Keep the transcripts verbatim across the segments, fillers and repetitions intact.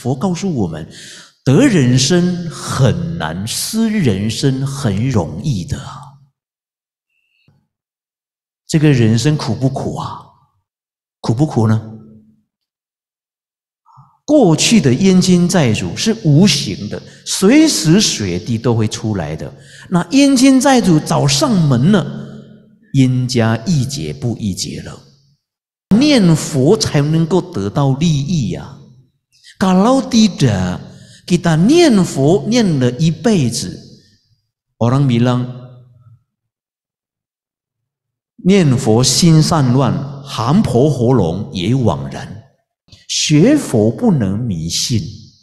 佛告诉我们，得人身很难，失人身很容易的。这个人生苦不苦啊？苦不苦呢？过去的冤亲债主是无形的，随时随地都会出来的。那冤亲债主找上门了，冤家宜解不宜结了。念佛才能够得到利益呀、啊！kalau tidak kita念佛念了一辈子， orang bilang念佛心散乱，含婆活龙也枉然。学佛不能迷信，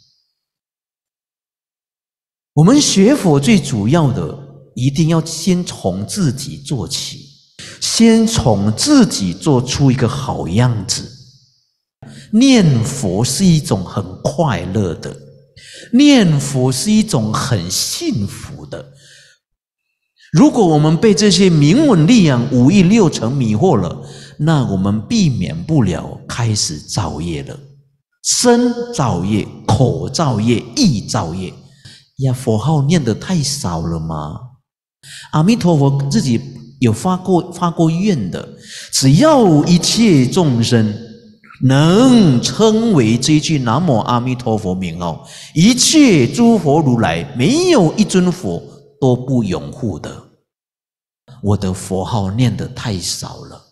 我们学佛最主要的一定要先从自己做起，先从自己做出一个好样子。念佛是一种很快乐的，念佛是一种很幸福的。如果我们被这些名闻利养、五欲六尘迷惑了，那我们避免不了开始造业了。身造业，口造业，意造业。呀，佛号念得太少了吗？阿弥陀佛自己有发过发过愿的，只要一切众生能称为这句南无阿弥陀佛名号，一切诸佛如来没有一尊佛都不拥护的。我的佛号念得太少了，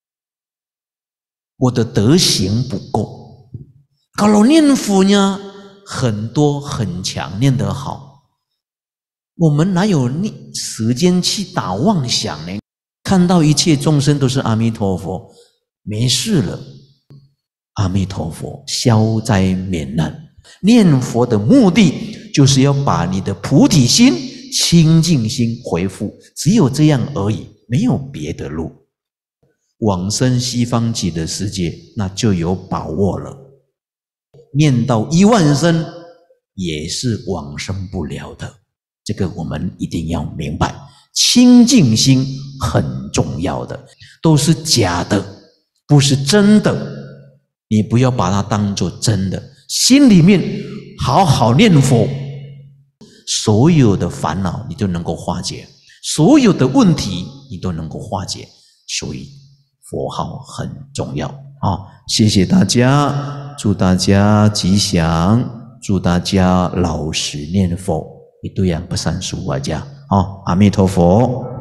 我的德行不够。kalau念佛呢，很多很强，念得好，我们哪有时间去打妄想呢？看到一切众生都是阿弥陀佛，没事了。阿弥陀佛，消灾免难。念佛的目的就是要把你的菩提心、清净心恢复，只有这样而已，没有别的路。往生西方极乐世界，那就有把握了。念到一万声也是往生不了的，这个我们一定要明白。清净心很重要的，都是假的，不是真的。你不要把它当作真的，心里面好好念佛，所有的烦恼你都能够化解，所有的问题你都能够化解。所以佛号很重要啊！谢谢大家，祝大家吉祥，祝大家老实念佛，一对呀不善俗外家啊！阿弥陀佛。